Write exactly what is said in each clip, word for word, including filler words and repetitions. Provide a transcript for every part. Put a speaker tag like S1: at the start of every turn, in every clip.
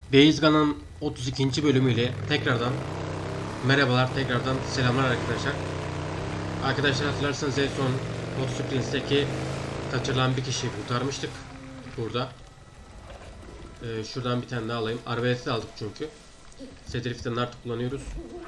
S1: Days Gone'ın otuz ikinci bölümüyle tekrardan merhabalar, tekrardan selamlar arkadaşlar. Arkadaşlar hatırlarsanız en son Hot Springs'teki kaçırılan bir kişiyi kurtarmıştık burada. Ee, şuradan bir tane daha alayım. Arbaleti aldık çünkü. Sedrif'ten artık kullanıyoruz.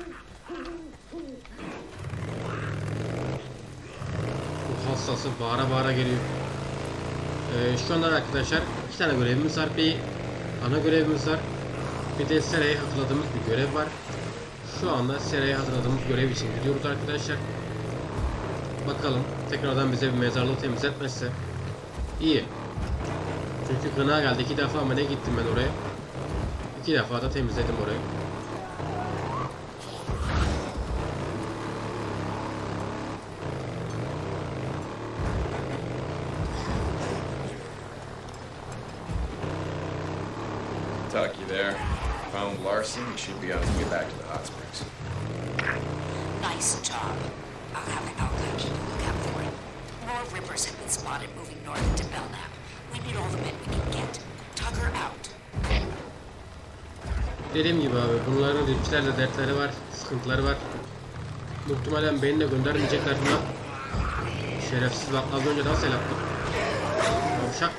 S1: Bu hastası bağıra bağıra geliyor. Ee, şu anda arkadaşlar iki tane görevimiz var. Bir ana görevimiz var. Bir de Sera'yı hatırladığımız bir görev var. Şu anda Sera'yı hatırladığımız görev için gidiyoruz arkadaşlar. Bakalım tekrardan bize bir mezarlığı temizletmezse iyi. Çünkü gına geldi. İki defa mı ne gittim ben oraya. İki defa da temizledim orayı.
S2: Tuck, you there? Found Larson. He should be able to get back to the hot springs.
S3: Nice job. I'll have Alka keep a lookout for him. More Rippers have been spotted moving north into Belknap. We need all the men we can get. Tucker out.
S1: Dediğim gibi abi bunların ripçilerle dertleri var, sıkıntıları var. Muhtemelen beni de göndermeyecekler buna. Şerefsiz bak az önce nasıl el attım. Yavşak.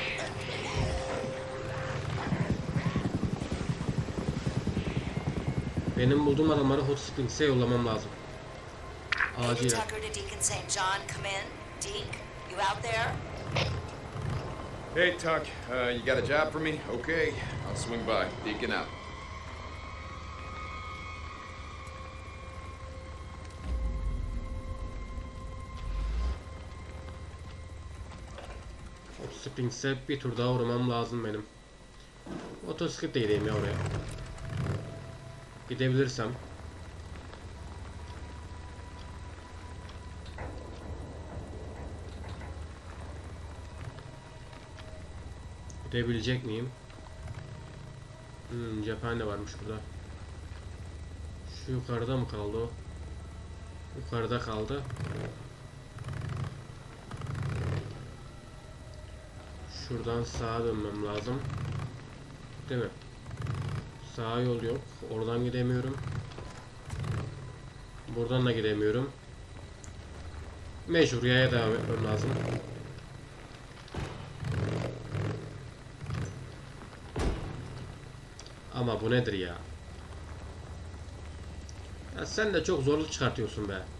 S1: Benim bulduğum adamları Hot Springs'e yollamam lazım. Acilen.
S3: Tucker to Deacon Saint John, come in. Deke, you out there?
S2: Hey, Tuck. Uh, you got a job for me? Okay. I'll swing by. Deacon out.
S1: Hot Springs'e bir tur daha uğramam lazım benim. Motosikletle gideyim ya oraya. Gidebilirsem. Gidebilecek miyim? Hmm, cephane varmış burada. Şu yukarıda mı kaldı o? Yukarıda kaldı. Şuradan sağa dönmem lazım. Değil mi? Sağa yol yok. Oradan gidemiyorum. Buradan da gidemiyorum. Mecbur yaya devam etmem lazım. Ama bu nedir ya? Ya sen de çok zorluk çıkartıyorsun be.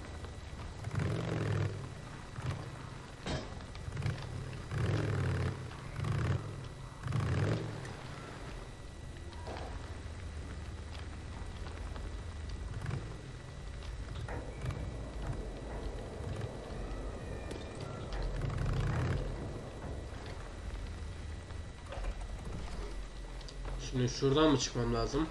S1: Şimdi şuradan mı çıkmam lazım?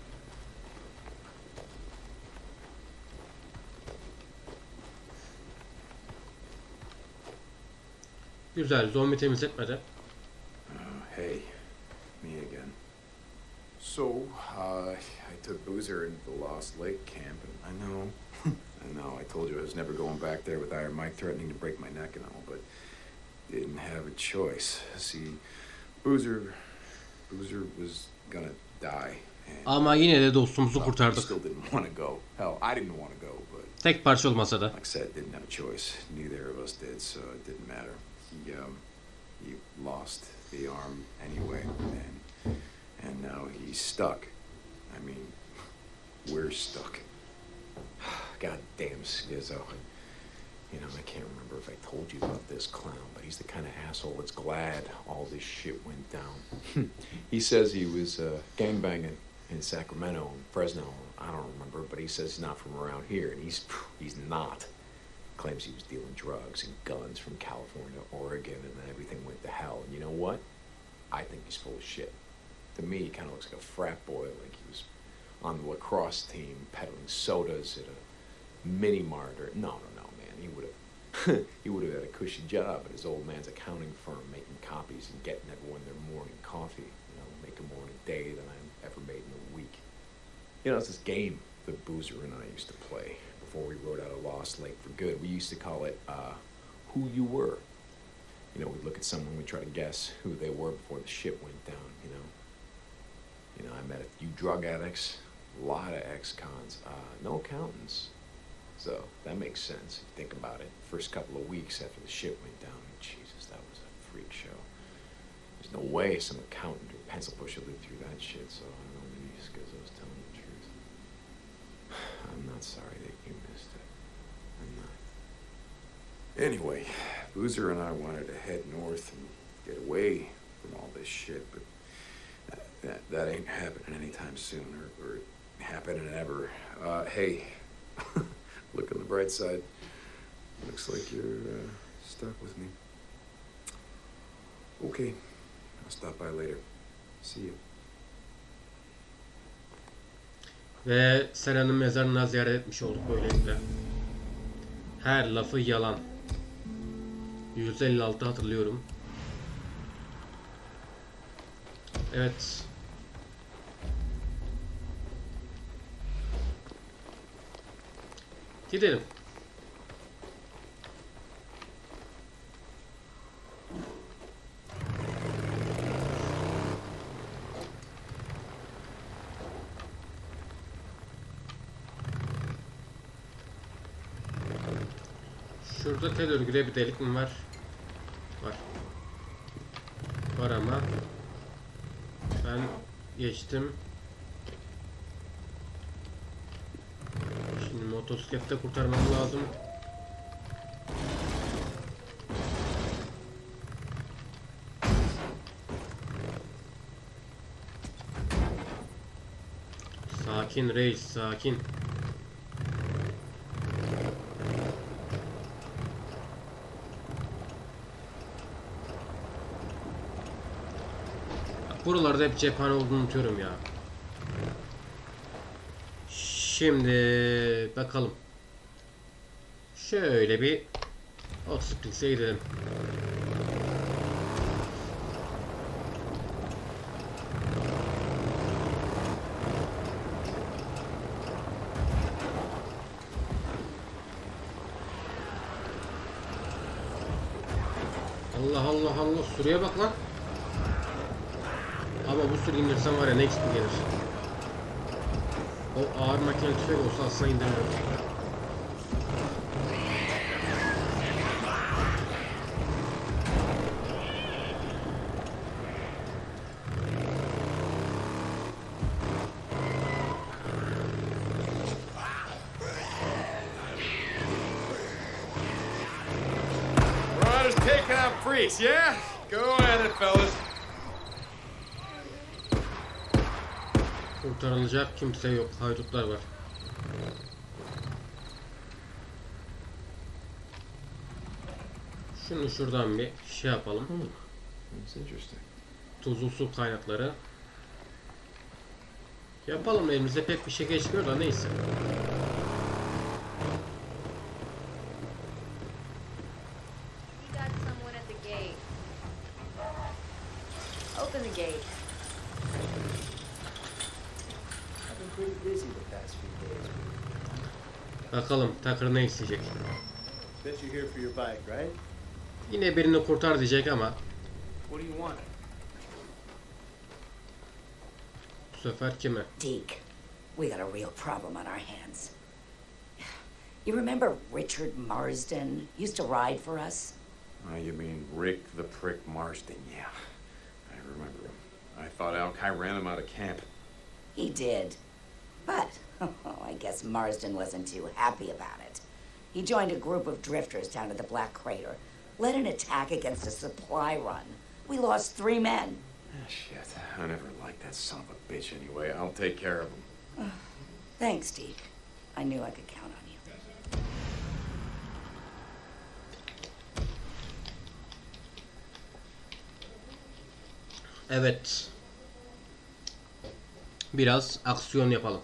S1: Güzel, zombi temizletmedi.
S2: Uh, hey, me again. So, uh, I took Boozer into the Lost Lake camp, and I know, I know, I told you I was never going back there with Iron Mike threatening to break my neck and all, but didn't have a choice. See, Boozer, Boozer was gonna die.
S1: Ama yine de dostumuzu kurtardık.
S2: Still didn't want to go. Hell, I didn't want to go, but
S1: Tek parça olmasa da.
S2: like I said, didn't have a choice. Neither of us did, so it didn't matter. He, um, he lost the arm anyway, and and now he's stuck. I mean, we're stuck. God damn Skizzo. You know, I can't remember if I told you about this clown, but he's the kind of asshole that's glad all this shit went down. He says he was uh, gangbanging in Sacramento and Fresno. I don't remember, but he says he's not from around here, and he's he's not. Claims he was dealing drugs and guns from California to Oregon, and then everything went to hell. And you know what? I think he's full of shit. To me, he kind of looks like a frat boy, like he was on the lacrosse team peddling sodas at a mini mart. Or no, no, no, man. He would have he would have had a cushy job at his old man's accounting firm, making copies and getting everyone their morning coffee. You know, making more in a day than I ever made in a week. You know, it's this game that Boozer and I used to play before we rode out of Lost Lake for good. We used to call it uh, Who You Were. You know, we'd look at someone, we'd try to guess who they were before the shit went down, you know. You know, I met a few drug addicts, a lot of ex-cons, uh, no accountants. So that makes sense if you think about it. First couple of weeks after the shit went down, Jesus, that was a freak show. There's no way some accountant or pencil pusher lived through that shit, so I don't know, maybe it's because I was telling the truth. I'm not sorry that you missed it. I'm not. Anyway, Boozer and I wanted to head north and get away from all this shit, but that, that, that ain't happening anytime soon, or, or happening ever. Uh, hey, look on the bright side. Looks like you're uh, stuck with me. Okay, I'll stop by later. See you.
S1: Ve Sera'nın mezarına ziyaret etmiş olduk böylelikle. Her lafı yalan. yüz elli altı hatırlıyorum. Evet. Gidelim. Şurada tel örgüde bir delik mi var? Var. Var ama ben geçtim. Şimdi motosiklette kurtarmam lazım. Sakin reis, sakin. Buralarda hep cephane olduğunu unutuyorum ya. Şimdi bakalım. Şöyle bir Oxford'e gidelim. Allah Allah Allah, sürüye bak lan. Ama bu sürü indirsem var ya, next bir gelir. O ağır makine tüfek olsa aslında indirmiyorum.
S4: We're just taking out freaks, yeah? Go at it, fellas.
S1: Kurtarılacak kimse yok. Haydutlar var. Şunu şuradan bir şey yapalım. Tuzlu su kaynakları. Yapalım, elimize pek bir şey geçmiyor da neyse.
S3: Open the gate.
S1: Bakalım Tucker ne isteyecek.
S5: Bet you're here for your bike, right?
S1: Yine birini kurtar diyecek ama
S5: What do you want?
S1: bu sefer kime?
S3: Deke, we got a real problem on our hands. You remember Richard Marsden used to ride for us?
S2: Uh, you mean Rick the Prick Marsden? Yeah, I remember him. I thought Al-Kai ran him out of camp.
S3: He did. But, oh, I guess Marsden wasn't too happy about it. He joined a group of drifters down at the Black Crater, led an attack against a supply run. We lost three men.
S2: Ah, shit. I never liked that son of a bitch anyway. I'll take care of him.
S3: Thanks, Deke. I knew I could count on you.
S1: Evet. Biraz aksiyon yapalım.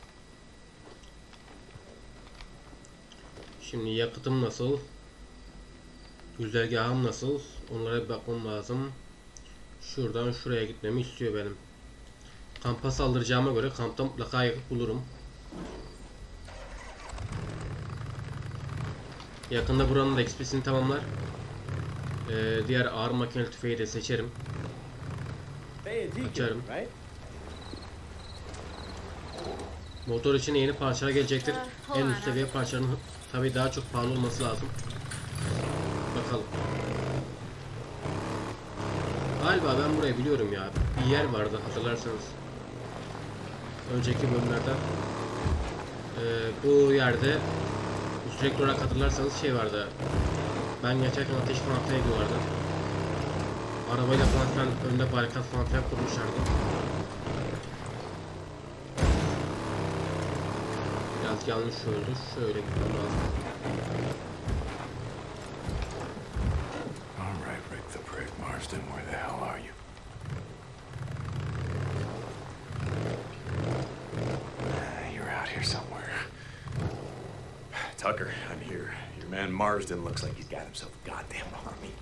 S1: Şimdi yakıtım nasıl? Güzergahım nasıl? Onlara bir bakmam lazım. Şuradan şuraya gitmemi istiyor benim. Kampa saldıracağıma göre kampta mutlaka yakıt bulurum. Yakında buranın da X P'sini tamamlar. Ee, diğer ağır makineli tüfeği de seçerim.
S5: Hey, a deacon,
S1: Açarım.
S5: right?
S1: Motor için yeni parçalar gelecektir. En üst seviye parçaların tabii daha çok pahalı olması lazım. Bakalım. Galiba ben burayı biliyorum ya. Bir yer vardı hatırlarsanız. Önceki bölümlerden. Ee, bu yerde sürekli olarak hatırlarsanız şey vardı. Ben geçerken ateş falan filan ediyorlardı. Arabayla falan filan önünde barikat falan filan kurmuşlardı. Biraz yanlış oldu. Şöyle gitmem lazım.
S2: All right, Rick the Prick Marsden, where the hell are you? You're out here somewhere. Tucker, I'm here. Your man Marsden looks like he's got himself a goddamn army.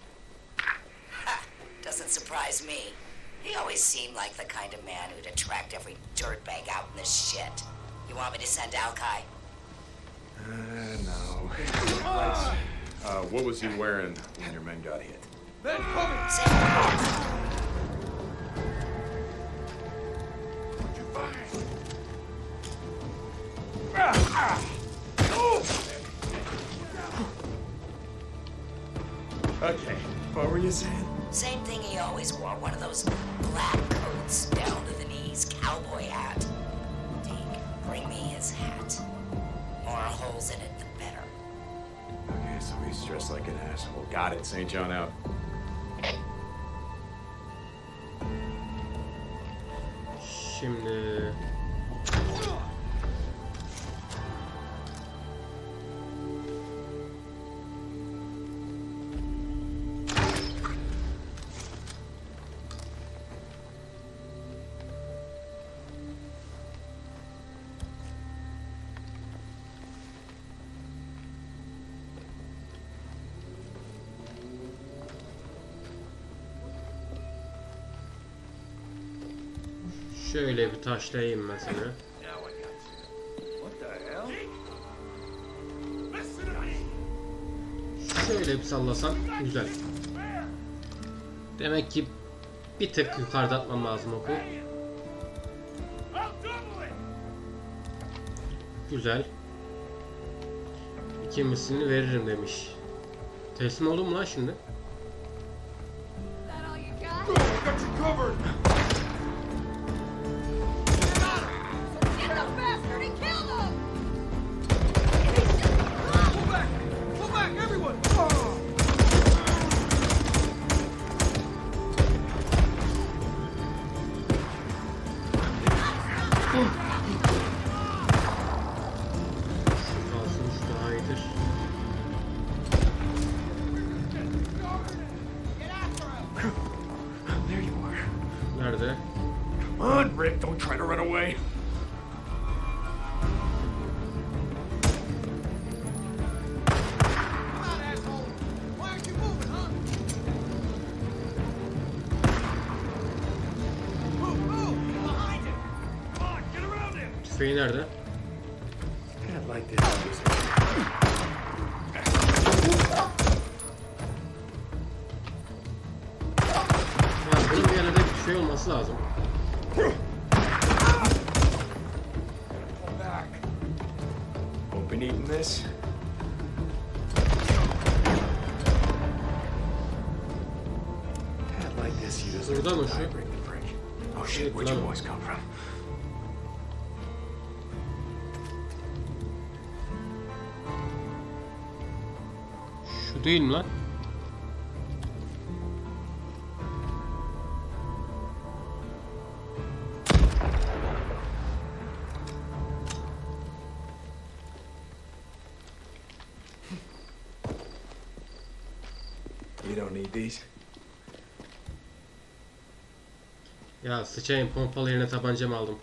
S3: Doesn't surprise me. He always seemed like the kind of man who'd attract every dirtbag out in this shit. You want me to send Alkai?
S2: Uh, no. Uh, what was he wearing when your men got hit? Okay, what were you saying?
S3: Same thing he always wore, one of those black coats down to the knees, cowboy hat. Deke, bring me his hat. More holes in it, the better.
S2: Okay, so he's dressed like an asshole. Got it, Saint John out.
S1: Şimdi şöyle bir taşlayayım mesela. Şöyle bir sallasam güzel. Demek ki bir tık yukarıda atmam lazım oku. Güzel. İkincisini veririm demiş. Teslim oldum mu lan şimdi? Nerede?
S2: Come on, Rick, don't try to run away.
S1: Tüfeği nerede?
S2: Can't like this.
S1: Ya bunun bir yerlerde bir tüfeği olması lazım.
S2: Open eating this. Can't like this. You deserve
S1: Burada mı
S2: to
S1: şu?
S2: die, Rick the Prick. Oh shit, where'd your boys come from?
S1: Şu değil mi lan?
S2: You don't need these.
S1: Ya sıçayım, pompalı yerine tabancamı aldım.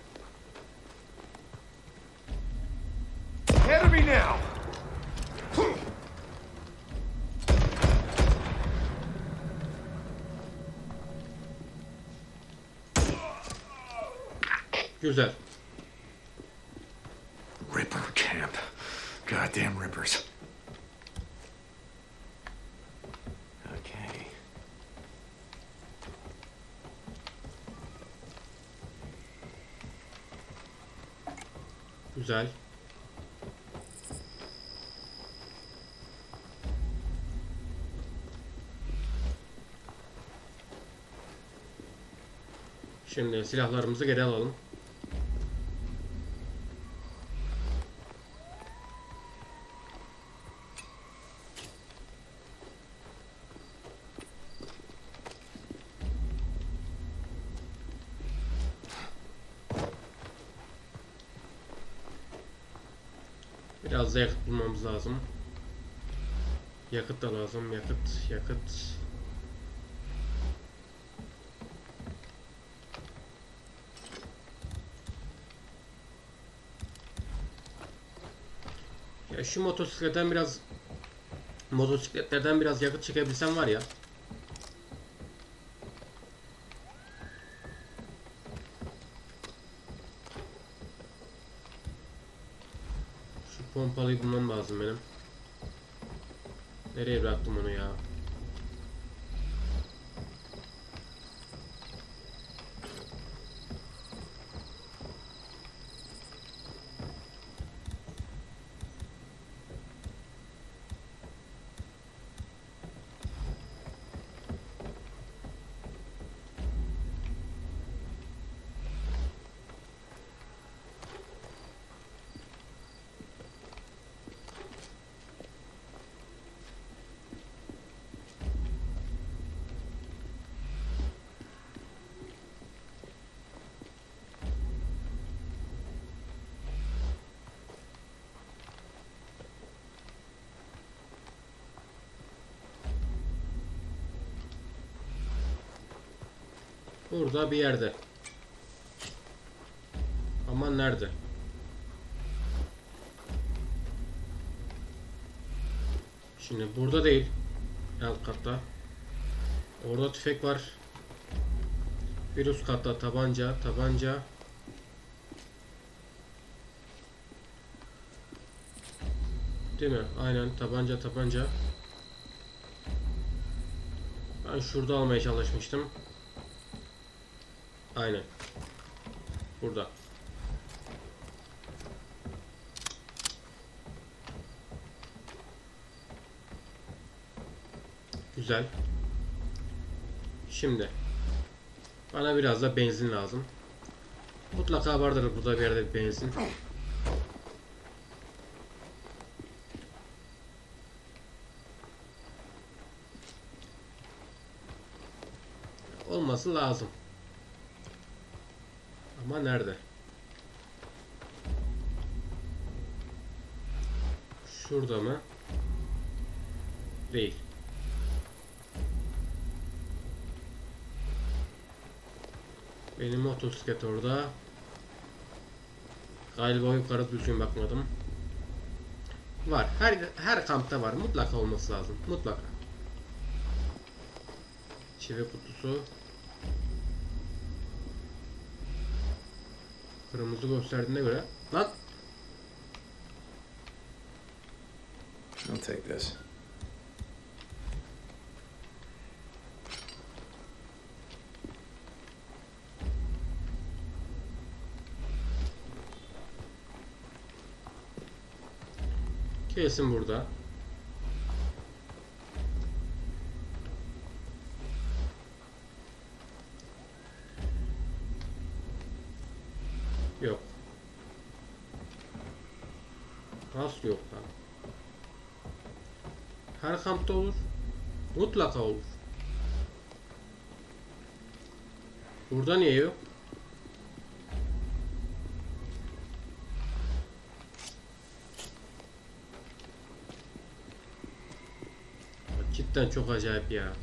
S4: Ahead of me now!
S1: Güzel.
S2: Ripper camp. Goddamn rippers. Okay.
S1: Güzel. Şimdi silahlarımızı geri alalım. Biraz da yakıt bulmamız lazım. Yakıt da lazım. Yakıt, yakıt. Ya şu motosikletten biraz motosikletlerden biraz yakıt çekebilsem var ya. Şu pompalıyı bulmam lazım benim. Nereye bıraktım onu ya? Burada bir yerde. Ama nerede? Şimdi burada değil. Alt katta. Orada tüfek var. Bir üst katta tabanca, tabanca. Değil mi? Aynen tabanca, tabanca. Ben şurada almaya çalışmıştım. Aynen. Burada. Güzel. Şimdi bana biraz da benzin lazım. Mutlaka vardır burada bir yerde bir benzin. Olması lazım. Ama nerede? Şurada mı? Değil. Benim motosiklet orada. Galiba yukarı düzgün bakmadım. Var. Her her kampta var. Mutlaka olması lazım. Mutlaka. Çivi kutusu. Kırmızı gösterdiğine göre. Lan!
S2: I'll take this.
S1: Kesin burada. Yok. Nasıl yok lan? Her kampta olur. Mutlaka olur. Burada niye yok? Cidden çok acayip ya.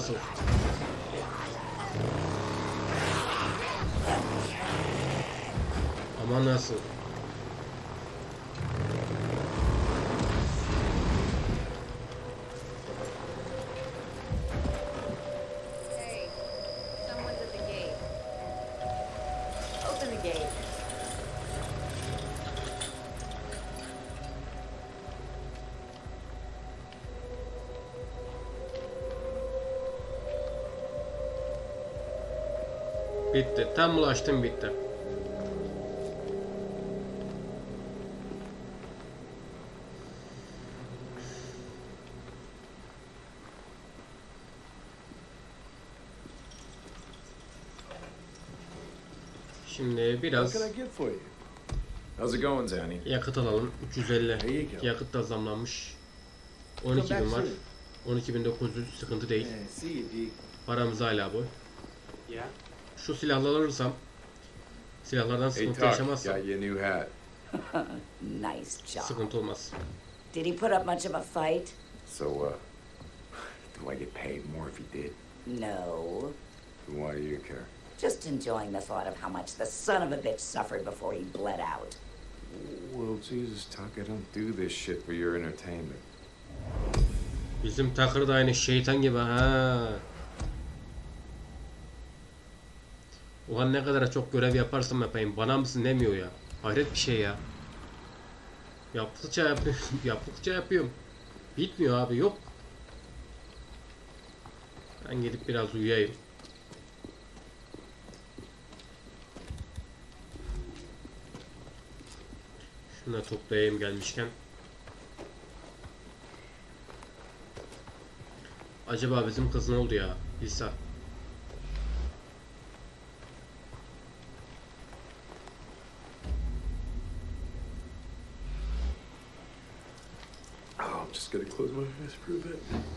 S1: nasıl? Ama nasıl?
S6: Hey, someone's at the gate. Open the gate.
S1: Bitti. Tam ulaştım, bitti. Şimdi
S5: What
S1: biraz
S5: can I get for you?
S2: How's it going, Zanny?
S1: yakıt alalım. üç yüz elli.
S5: There you go.
S1: Yakıt da zamlanmış. on
S5: Come
S1: iki
S5: back
S1: bin var.
S5: soon.
S1: on iki bin dokuz yüz sıkıntı değil.
S5: Yeah, see you, D.
S1: Paramız hala boy.
S5: Yeah?
S1: Şu silahları alırsam, silahlardan
S2: Hey,
S1: sıkıntı
S2: Tuck,
S1: yaşamazsam
S2: got you a new hat.
S3: Nice job.
S1: sıkıntı olmaz.
S3: Did he put up much of a fight?
S2: So, uh, do I get paid more if he did?
S3: No.
S2: Why do you care?
S3: Just enjoying the thought of how much the son of a bitch suffered before he bled out.
S2: Well, Jesus, Tuck, I don't do this shit for your entertainment.
S1: Bizim Takır da aynı şeytan gibi ha. Ulan ne kadar çok görev yaparsam yapayım bana mısın demiyor ya. Hayret bir şey ya. Yaptıkça yapıyorum, yaptıkça yapıyorum. Bitmiyor abi, yok. Ben gidip biraz uyuyayım. Şunu da toplayayım gelmişken. Acaba bizim kız ne oldu ya? Lisa.
S2: Oh, I'm just gonna close my eyes for a bit.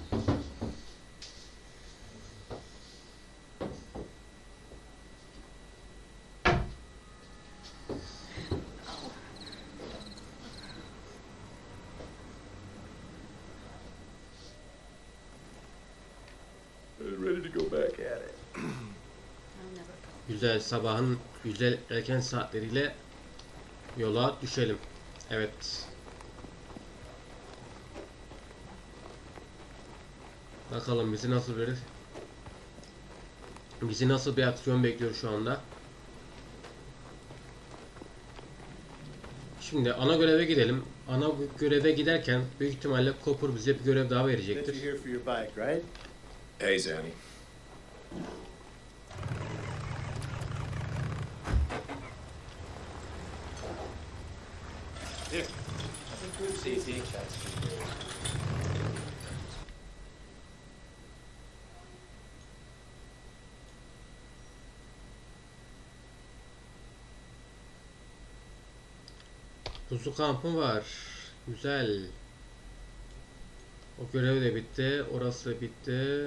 S2: Ready to go back at it.
S6: I'll never go.
S1: Güzel sabahın güzel erken saatleriyle yola düşelim. Evet. Bakalım bizi nasıl verir? Bizi nasıl bir aksiyon bekliyor şu anda? Şimdi ana göreve gidelim. Ana göreve giderken büyük ihtimalle Cooper bize bir görev daha
S5: Bet
S1: verecektir.
S5: you're here for your bike, right?
S2: Hey, Zanny.
S5: Here. See you, D.
S1: Pusu kampı var. Güzel. O görev de bitti. Orası da bitti.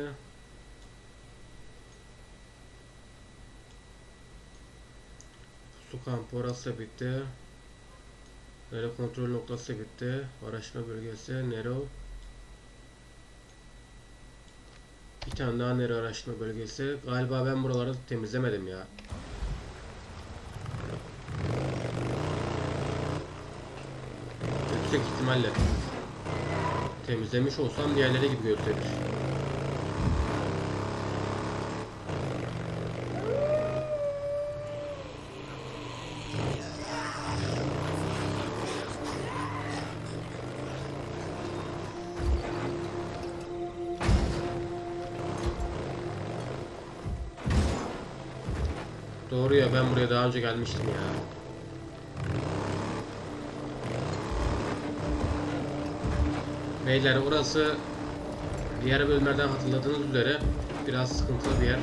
S1: Pusu kampı orası da bitti. Nero kontrol noktası da bitti. Araştırma bölgesi. Nero. Bir tane daha Nero araştırma bölgesi. Galiba ben buraları temizlemedim ya. Yüksek ihtimalle temizlemiş olsam diğerleri gibi gösterir. Doğru ya, ben buraya daha önce gelmiştim ya. Beyler, orası diğer bölümlerden hatırladığınız üzere biraz sıkıntılı bir yer.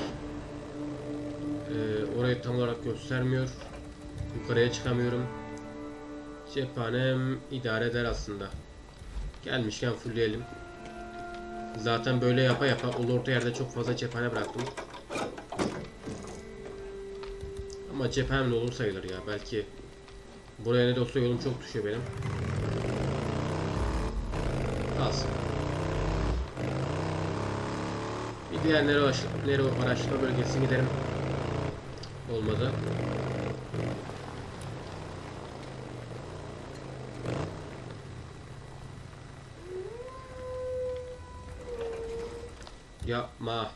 S1: Ee, orayı tam olarak göstermiyor. Yukarıya çıkamıyorum. Cephanem idare eder aslında. Gelmişken fullleyelim. Zaten böyle yapa yapa ulu orta yerde çok fazla cephane bıraktım. Ama cephanem de olur sayılır ya. Belki buraya ne de olsa yolum çok düşüyor benim. Kalsın. Bir diğer Nero, Nero araştırma bölgesine gidelim. Olmadı. Yapma.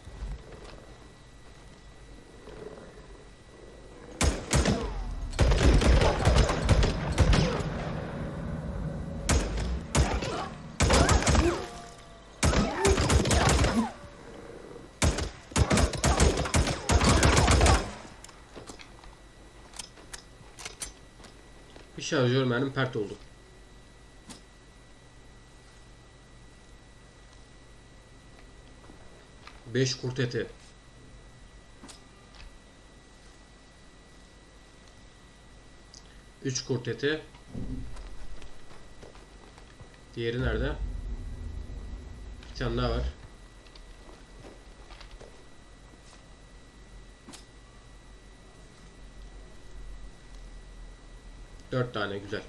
S1: Bir şarjör mermim pert oldu. Beş kurt eti. Üç kurt eti. Diğeri nerede? Bir tane daha var. Dört tane, güzel.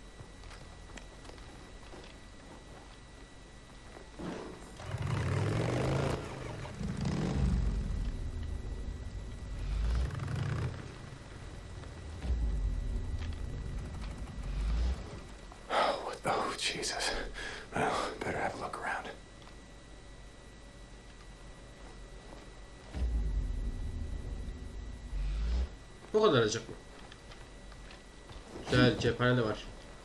S2: Oh, Jesus. Well, better have a look around.
S1: Bu kadar acık mı? Güzel, cephane de var.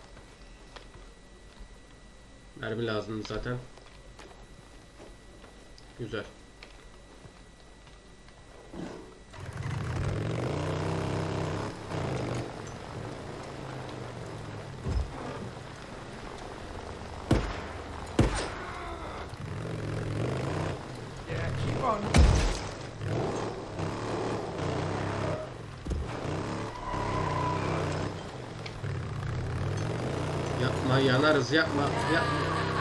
S1: Mermi lazım zaten. Güzel.
S4: Yeah, keep on.
S1: Yapma, yanarız, yapma, yapma.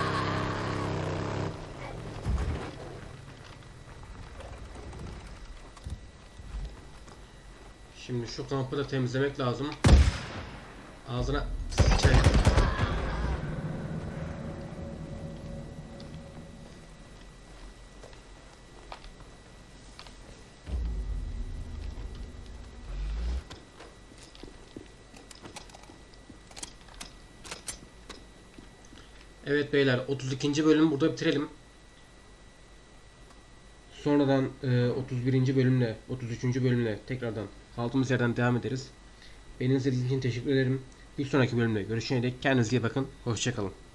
S1: Şimdi şu kampı da temizlemek lazım. Ağzına sıçayım. Evet beyler, otuz ikinci bölümü burada bitirelim. Sonradan e, otuz birinci bölümle, otuz üçüncü bölümle tekrardan kaldığımız yerden devam ederiz. Beni izlediğiniz için teşekkür ederim. Bir sonraki bölümde görüşene dek kendinize iyi bakın. Hoşça kalın.